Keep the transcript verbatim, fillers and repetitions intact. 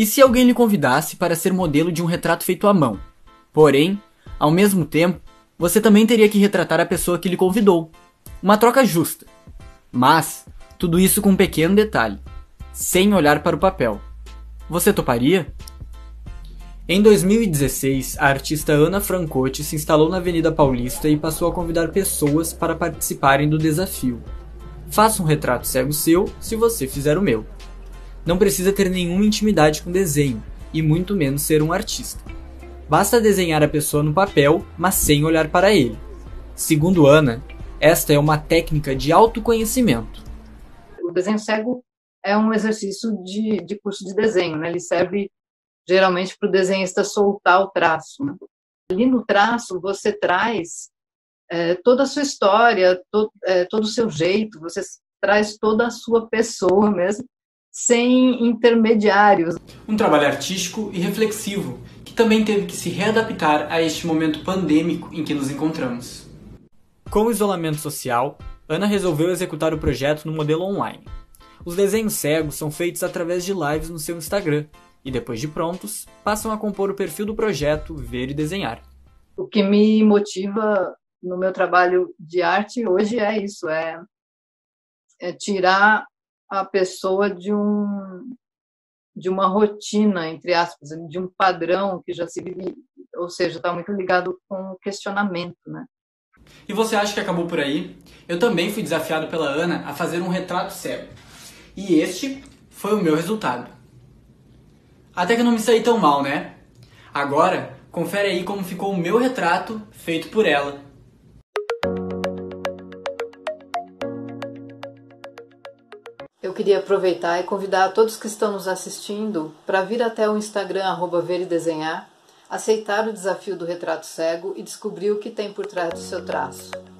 E se alguém lhe convidasse para ser modelo de um retrato feito à mão? Porém, ao mesmo tempo, você também teria que retratar a pessoa que lhe convidou. Uma troca justa. Mas, tudo isso com um pequeno detalhe. Sem olhar para o papel. Você toparia? Em dois mil e dezesseis, a artista Ana Francotti se instalou na Avenida Paulista e passou a convidar pessoas para participarem do desafio. Faça um retrato cego seu se você fizer o meu. Não precisa ter nenhuma intimidade com desenho, e muito menos ser um artista. Basta desenhar a pessoa no papel, mas sem olhar para ele. Segundo Ana, esta é uma técnica de autoconhecimento. O desenho cego é um exercício de, de curso de desenho, né? Ele serve geralmente para o desenhista soltar o traço, né? Ali no traço você traz é, toda a sua história, to, é, todo o seu jeito, você traz toda a sua pessoa mesmo, sem intermediários. Um trabalho artístico e reflexivo, que também teve que se readaptar a este momento pandêmico em que nos encontramos. Com o isolamento social, Ana resolveu executar o projeto no modelo online. Os desenhos cegos são feitos através de lives no seu Instagram, e depois de prontos, passam a compor o perfil do projeto Ver e Desenhar. O que me motiva no meu trabalho de arte hoje é isso, é, é tirar a pessoa de um de uma rotina, entre aspas, de um padrão que já se vive, ou seja, está muito ligado com o questionamento, né? E você acha que acabou por aí? Eu também fui desafiado pela Ana a fazer um retrato cego. E este foi o meu resultado. Até que não me saí tão mal, né? Agora, confere aí como ficou o meu retrato feito por ela. Eu queria aproveitar e convidar a todos que estão nos assistindo para vir até o Instagram, arroba Ver e Desenhar, aceitar o desafio do retrato cego e descobrir o que tem por trás do seu traço.